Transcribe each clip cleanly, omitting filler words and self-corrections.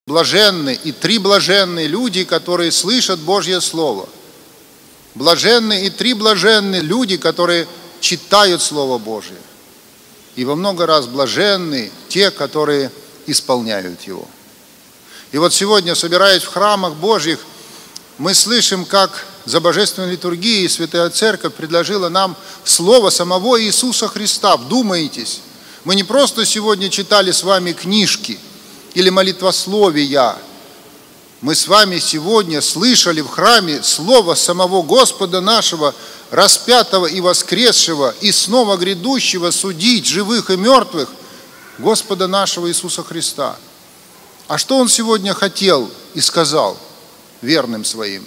Блаженны и три блаженные люди, которые слышат Божье Слово. Блаженны и три блаженные люди, которые читают Слово Божье. И во много раз блаженны те, которые исполняют его. И вот сегодня, собираясь в храмах Божьих, мы слышим, как за Божественной литургией Святая Церковь предложила нам Слово самого Иисуса Христа. Вдумайтесь, мы не просто сегодня читали с вами книжки или молитвословия. Мы с вами сегодня слышали в храме Слово самого Господа нашего, распятого и воскресшего, и снова грядущего судить живых и мертвых, Господа нашего Иисуса Христа. А что Он сегодня хотел и сказал верным своим?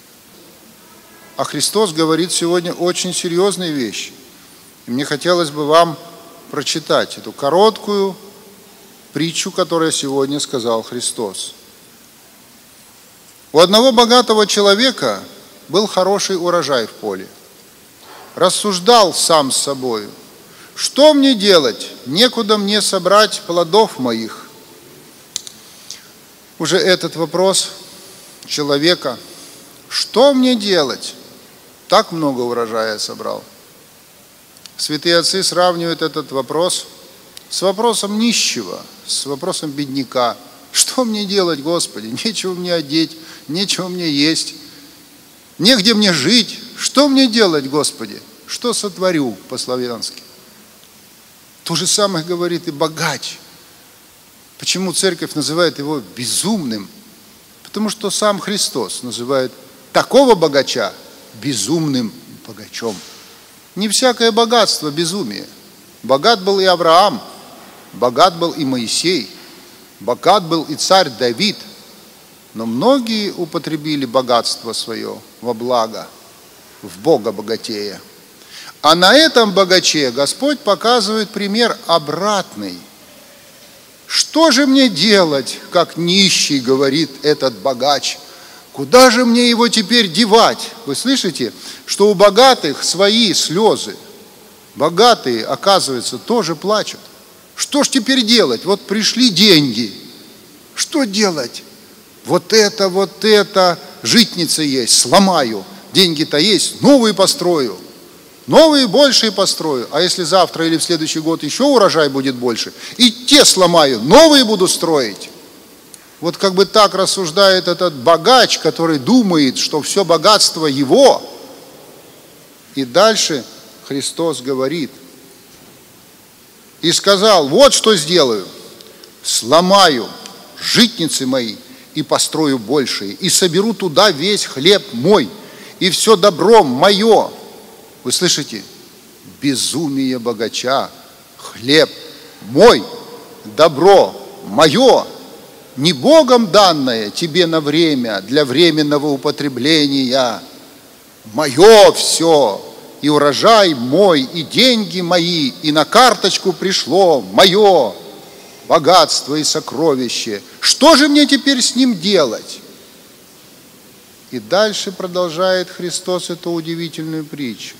А Христос говорит сегодня очень серьезные вещи. И мне хотелось бы вам прочитать эту короткую притчу, которую сегодня сказал Христос. У одного богатого человека был хороший урожай в поле. Рассуждал сам с собою: что мне делать? Некуда мне собрать плодов моих. Уже этот вопрос человека: что мне делать? Так много урожая собрал. Святые отцы сравнивают этот вопрос с вопросом нищего, с вопросом бедняка. Что мне делать, Господи? Нечего мне одеть, нечего мне есть, негде мне жить. Что мне делать, Господи? Что сотворю по-славянски? То же самое говорит и богач. Почему церковь называет его безумным? Потому что сам Христос называет такого богача безумным богачом. Не всякое богатство безумие. Богат был и Авраам, богат был и Моисей, богат был и царь Давид. Но многие употребили богатство свое во благо, в Бога богатея. А на этом богаче Господь показывает пример обратный. Что же мне делать, как нищий, говорит этот богач? Куда же мне его теперь девать? Вы слышите, что у богатых свои слезы. Богатые, оказывается, тоже плачут. Что ж теперь делать? Вот пришли деньги. Что делать? Вот это, житница есть, сломаю. Деньги-то есть, новые построю. Новые большие построю. А если завтра или в следующий год еще урожай будет больше, и те сломаю, новые буду строить. Вот как бы так рассуждает этот богач, который думает, что все богатство его. И дальше Христос говорит: и сказал: вот что сделаю, сломаю житницы мои и построю большие, и соберу туда весь хлеб мой, и все добро мое. Вы слышите? Безумие богача. Хлеб мой, добро мое, не Богом данное тебе на время, для временного употребления. Мое все, и урожай мой, и деньги мои, и на карточку пришло мое богатство и сокровище. Что же мне теперь с ним делать? И дальше продолжает Христос эту удивительную притчу.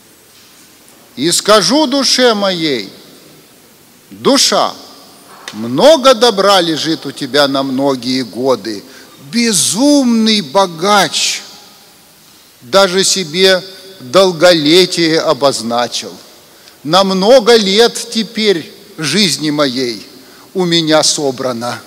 И скажу душе моей: душа, много добра лежит у тебя на многие годы. Безумный богач даже себе долголетие обозначил. На много лет теперь жизни моей у меня собрано.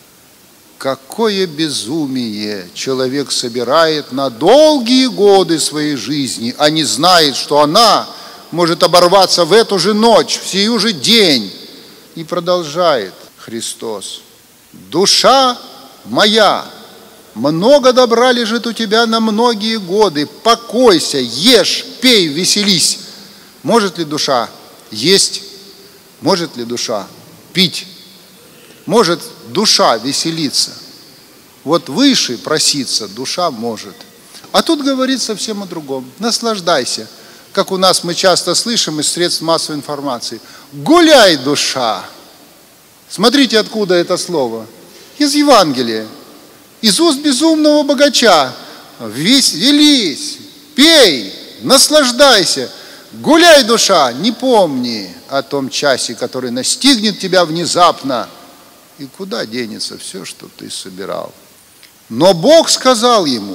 Какое безумие человек собирает на долгие годы своей жизни, а не знает, что она может оборваться в эту же ночь, в сию же день. И продолжает Христос: душа моя, много добра лежит у тебя на многие годы. Покойся, ешь, пей, веселись. Может ли душа есть? Может ли душа пить? Может душа веселиться? Вот выше проситься душа может. А тут говорит совсем о другом. Наслаждайся. Как у нас мы часто слышим из средств массовой информации. Гуляй, душа. Смотрите, откуда это слово. Из Евангелия. Из уст безумного богача. Веселись, пей, наслаждайся. Гуляй, душа, не помни о том часе, который настигнет тебя внезапно. и куда денется все, что ты собирал? Но Бог сказал ему: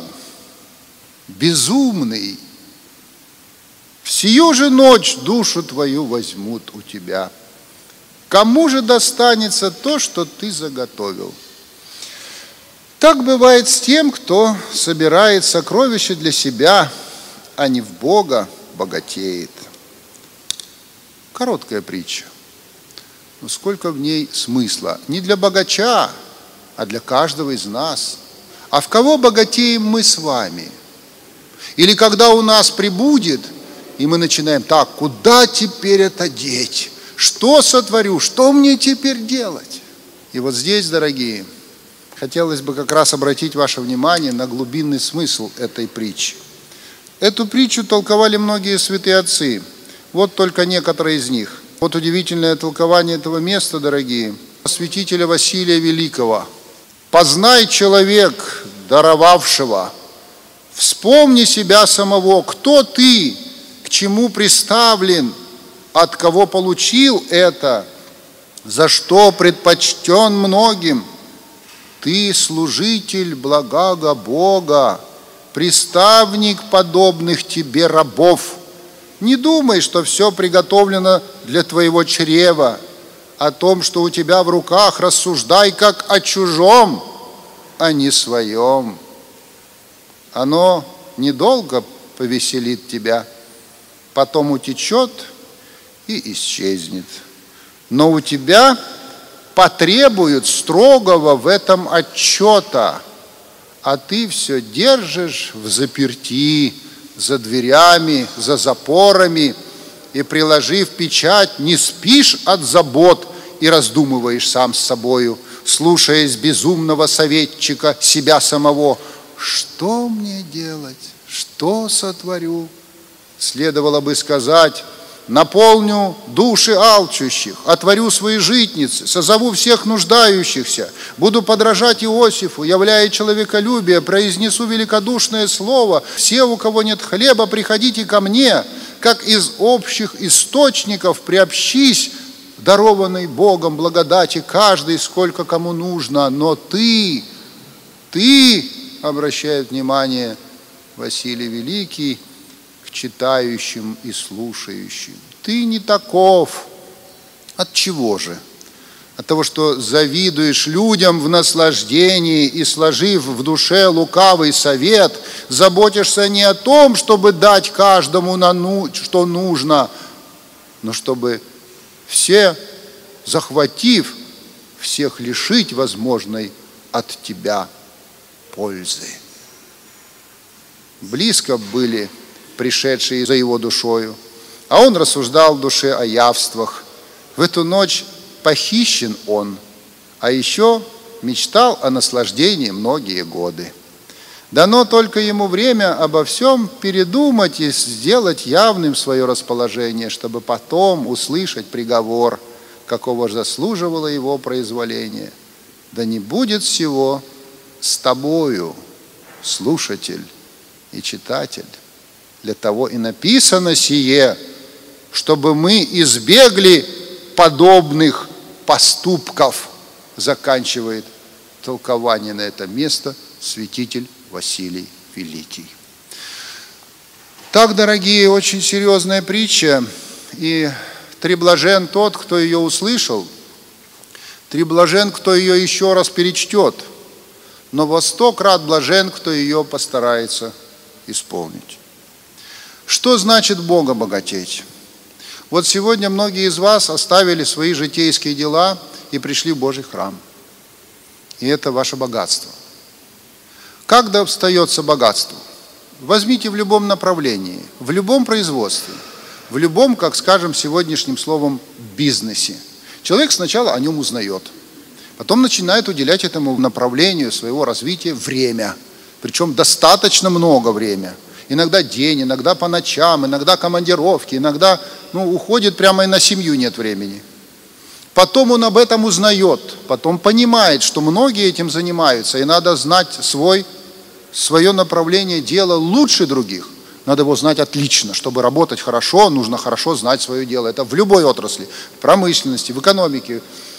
безумный, в сию же ночь душу твою возьмут у тебя. Кому же достанется то, что ты заготовил? Так бывает с тем, кто собирает сокровища для себя, а не в Бога богатеет. Короткая притча, но сколько в ней смысла. Не для богача, а для каждого из нас. А в кого богатеем мы с вами? Или когда у нас прибудет, и мы начинаем: так, куда теперь это деть? Что сотворю? Что мне теперь делать? И вот здесь, дорогие, хотелось бы как раз обратить ваше внимание на глубинный смысл этой притчи. Эту притчу толковали многие святые отцы. Вот только некоторые из них. Вот удивительное толкование этого места, дорогие, святителя Василия Великого. «Познай, человек, даровавшего, вспомни себя самого, кто ты, к чему приставлен, от кого получил это, за что предпочтен многим. Ты служитель благого Бога, приставник подобных тебе рабов. Не думай, что все приготовлено для твоего чрева. О том, что у тебя в руках, рассуждай как о чужом, а не своем. Оно недолго повеселит тебя, потом утечет и исчезнет. Но у тебя потребуют строгого в этом отчета, а ты все держишь в заперти, за дверями, за запорами, и, приложив печать, не спишь от забот и раздумываешь сам с собою, слушаясь безумного советчика, себя самого. Что мне делать? Что сотворю? Следовало бы сказать: наполню души алчущих, отворю свои житницы, созову всех нуждающихся, буду подражать Иосифу, являя человеколюбие, произнесу великодушное слово: все, у кого нет хлеба, приходите ко мне, как из общих источников приобщись дарованной Богом благодати каждый, сколько кому нужно. Но ты, обращает внимание Василий Великий к читающим и слушающим, ты не таков. От чего же? От того, что завидуешь людям в наслаждении и, сложив в душе лукавый совет, заботишься не о том, чтобы дать каждому, что нужно, но чтобы все, захватив, всех лишить возможной от тебя пользы. Близко были пришедшие за его душою, а он рассуждал в душе о явствах. В эту ночь похищен он, а еще мечтал о наслаждении многие годы. Дано только ему время обо всем передумать и сделать явным свое расположение, чтобы потом услышать приговор, какого заслуживало его произволение. Да не будет всего с тобою, слушатель и читатель. Для того и написано сие, чтобы мы избегли подобных поступков, заканчивает толкование на это место святитель Василий Великий. Так, дорогие, очень серьезная притча, и треблажен тот, кто ее услышал, треблажен, кто ее еще раз перечтет, но во 100 крат блажен, кто ее постарается исполнить. Что значит Бога богатеть? Вот сегодня многие из вас оставили свои житейские дела и пришли в Божий храм. И это ваше богатство. Как достается богатство? Возьмите в любом направлении, в любом производстве, в любом, как скажем сегодняшним словом, бизнесе. Человек сначала о нем узнает, потом начинает уделять этому направлению своего развития время, причем достаточно много времени. Иногда день, иногда по ночам, иногда командировки, иногда уходит прямо и на семью нет времени. Потом он об этом узнает, потом понимает, что многие этим занимаются, и надо знать свое направление дела лучше других. Надо его знать отлично. Чтобы работать хорошо, нужно хорошо знать свое дело. Это в любой отрасли, в промышленности, в экономике,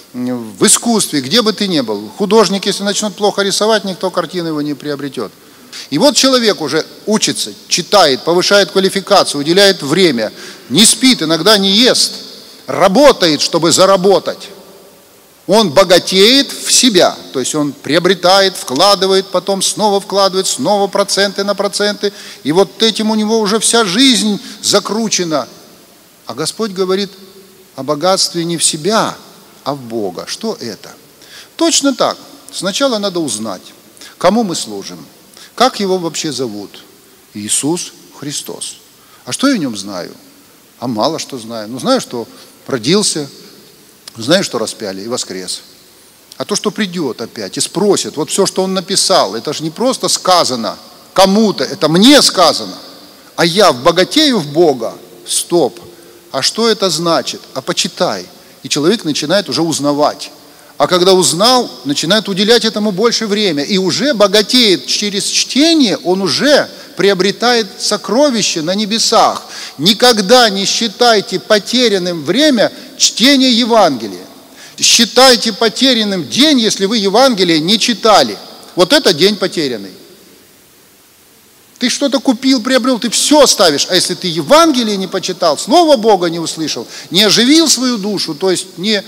в искусстве, где бы ты ни был. Художник, если начнет плохо рисовать, никто картину его не приобретет. И вот человек уже учится, читает, повышает квалификацию, уделяет время, не спит, иногда не ест, работает, чтобы заработать. Он богатеет в себя, то есть он приобретает, вкладывает, потом снова вкладывает, снова проценты на проценты. И вот этим у него уже вся жизнь закручена. А Господь говорит о богатстве не в себя, а в Бога. Что это? Точно так. Сначала надо узнать, кому мы служим, как его вообще зовут. Иисус Христос. А что я о нем знаю? А мало что знаю. Ну, знаю, что родился, знаю, что распяли и воскрес. А то, что придет опять и спросит, вот все, что он написал, это же не просто сказано кому-то, это мне сказано. А я богатею в Бога. Стоп. А что это значит? А почитай. И человек начинает уже узнавать. А когда узнал, начинает уделять этому больше времени. И уже богатеет через чтение, он уже приобретает сокровища на небесах. Никогда не считайте потерянным время чтения Евангелия. Считайте потерянным день, если вы Евангелие не читали. Вот это день потерянный. Ты что-то купил, приобрел, ты все оставишь. А если ты Евангелие не почитал, Слово Бога не услышал, не оживил свою душу, то есть не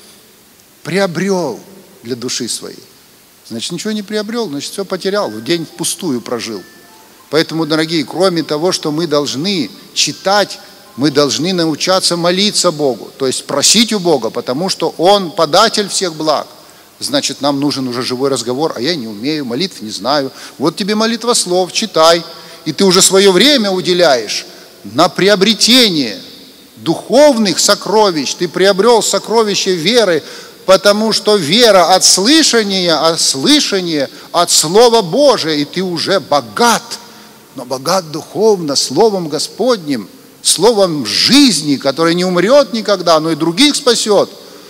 приобрел для души своей, значит, ничего не приобрел, значит, все потерял, день впустую прожил. Поэтому, дорогие, кроме того, что мы должны читать, мы должны научаться молиться Богу, то есть просить у Бога, потому что Он податель всех благ. Значит, нам нужен уже живой разговор, а я не умею, молитв не знаю. Вот тебе молитва слов, читай. И ты уже свое время уделяешь на приобретение духовных сокровищ. Ты приобрел сокровище веры, потому что вера от слышания, а слышание от Слова Божия. И ты уже богат, но богат духовно, Словом Господним, Словом жизни, которое не умрет никогда, но и других спасет.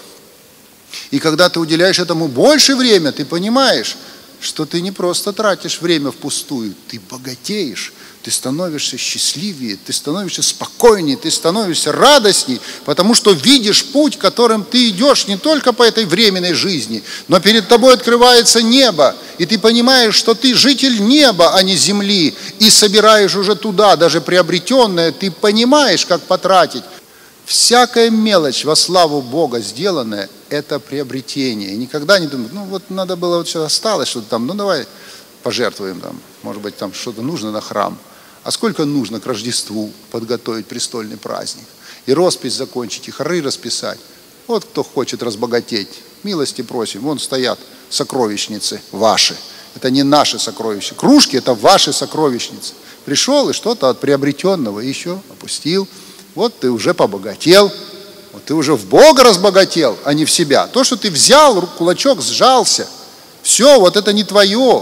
И когда ты уделяешь этому больше времени, ты понимаешь, что ты не просто тратишь время впустую, ты богатеешь, ты становишься счастливее, ты становишься спокойнее, ты становишься радостней, потому что видишь путь, которым ты идешь не только по этой временной жизни, но перед тобой открывается небо, и ты понимаешь, что ты житель неба, а не земли, и собираешь уже туда, даже приобретенное, ты понимаешь, как потратить. Всякая мелочь во славу Бога сделанная – это приобретение. И никогда не думать, ну вот надо было, вот что осталось, что-то там, ну давай пожертвуем там, может быть там что-то нужно на храм. А сколько нужно к Рождеству подготовить престольный праздник? И роспись закончить, и хоры расписать. Вот кто хочет разбогатеть, милости просим, вон стоят сокровищницы ваши. Это не наши сокровища. Кружки – это ваши сокровищницы. Пришел и что-то от приобретенного еще опустил. Вот ты уже побогател, вот ты уже в Бога разбогател, а не в себя. То, что ты взял, кулачок сжался, все, вот это не твое.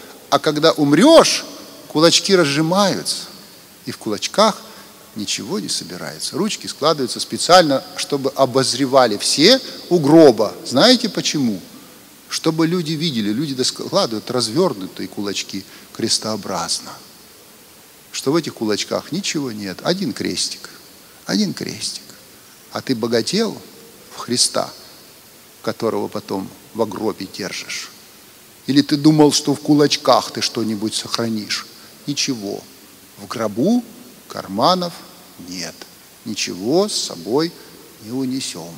А когда умрешь, кулачки разжимаются, и в кулачках ничего не собирается. Ручки складываются специально, чтобы обозревали все у гроба. Знаете почему? Чтобы люди видели, люди складывают развернутые кулачки крестообразно. Что в этих кулачках ничего нет, один крестик. Один крестик. А ты богател в Христа, которого потом в гробе держишь? Или ты думал, что в кулачках ты что-нибудь сохранишь? Ничего. В гробу карманов нет. Ничего с собой не унесем.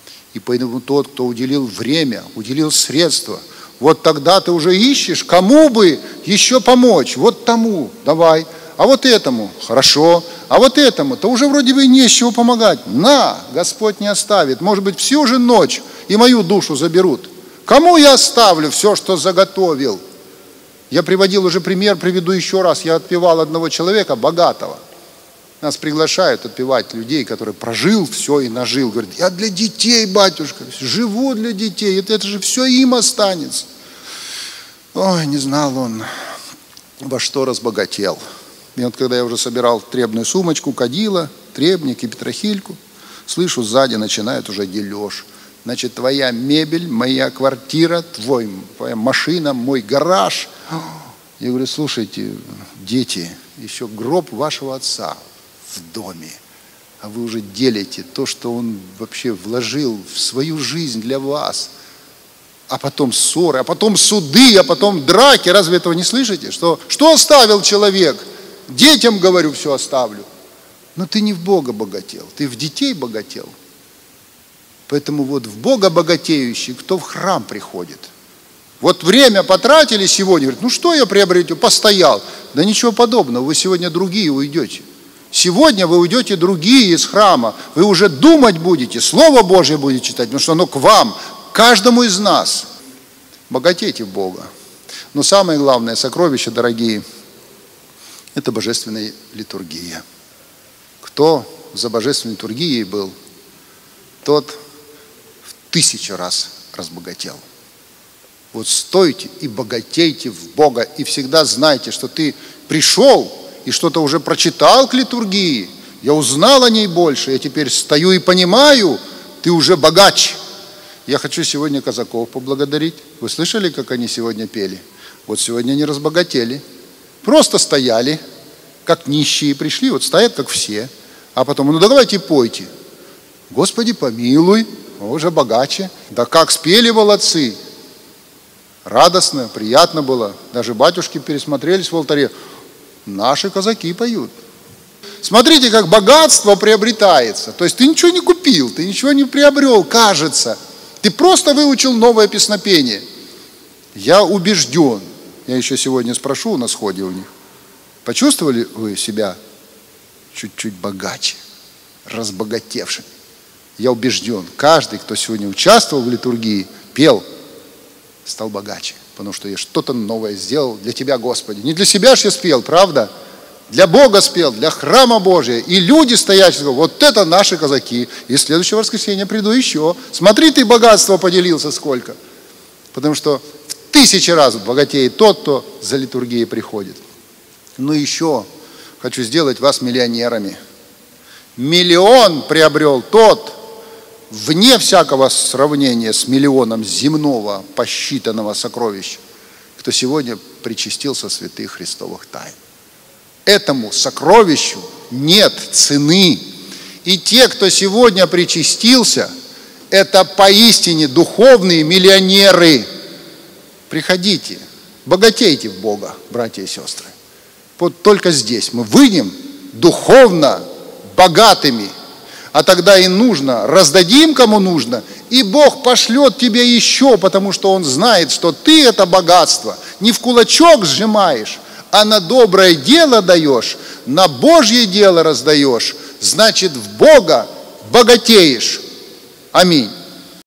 И поэтому тот, кто уделил время, уделил средства, вот тогда ты уже ищешь, кому бы еще помочь. Вот тому давай. А вот этому хорошо, а вот этому-то уже вроде бы не с чего помогать. На, Господь не оставит. Может быть, всю же ночь и мою душу заберут. Кому я оставлю все, что заготовил? Я приводил уже пример, приведу еще раз. Я отпевал одного человека, богатого. Нас приглашают отпевать людей, которые прожил все и нажил. Говорит, я для детей, батюшка, живу для детей. Это же все им останется. Ой, не знал он, во что разбогател. И вот когда я уже собирал требную сумочку, кадила, требник и петрохильку, слышу, сзади начинает уже дележ. Значит, твоя мебель, моя квартира, твоя машина, мой гараж. Я говорю, слушайте, дети, еще гроб вашего отца в доме. а вы уже делите то, что Он вообще вложил в свою жизнь для вас. А потом ссоры, а потом суды, а потом драки. Разве этого не слышите? Что оставил человек? Детям, говорю, все оставлю. Но ты не в Бога богател, ты в детей богател. Поэтому вот в Бога богатеющий, кто в храм приходит. Вот время потратили сегодня, говорит, ну что я приобрету, постоял. Да ничего подобного, вы сегодня другие уйдете. Сегодня вы уйдете другие из храма, вы уже думать будете, Слово Божье будете читать, потому что оно к вам, каждому из нас. Богатейте в Бога. Но самое главное сокровище, дорогие, это божественная литургия. Кто за божественной литургией был, тот в 1000 раз разбогател. Вот стойте и богатейте в Бога, и всегда знайте, что ты пришел и что-то уже прочитал к литургии, я узнал о ней больше, я теперь стою и понимаю, ты уже богач. Я хочу сегодня казаков поблагодарить. Вы слышали, как они сегодня пели? Вот сегодня они разбогатели. Просто стояли, как нищие пришли, вот стоят, как все. А потом, ну давайте пойте. Господи, помилуй, уже богаче. Да как спели молодцы. Радостно, приятно было. Даже батюшки пересмотрелись в алтаре. Наши казаки поют. Смотрите, как богатство приобретается. То есть ты ничего не купил, ты ничего не приобрел, кажется. Ты просто выучил новое песнопение. Я убежден. Я еще сегодня спрошу на сходе у них. Почувствовали вы себя чуть-чуть богаче, разбогатевшим? Я убежден, каждый, кто сегодня участвовал в литургии, пел, стал богаче, потому что я что-то новое сделал для Тебя, Господи. Не для себя же я спел, правда? Для Бога спел, для храма Божия. И люди стоящие, вот это наши казаки. И в следующее воскресенье приду еще. Смотри, ты богатство поделился сколько. Потому что в 1000 раз богатеет тот, кто за литургией приходит. Ну еще хочу сделать вас миллионерами. 1 миллион приобрел тот, вне всякого сравнения с миллионом земного посчитанного сокровища, кто сегодня причастился святых христовых тайн. Этому сокровищу нет цены. И те, кто сегодня причастился, это поистине духовные миллионеры. Приходите, богатейте в Бога, братья и сестры. Вот только здесь мы выйдем духовно богатыми. А тогда и нужно, раздадим кому нужно, и Бог пошлет тебе еще, потому что Он знает, что ты это богатство не в кулачок сжимаешь, а на доброе дело даешь, на Божье дело раздаешь, значит, в Бога богатеешь. Аминь.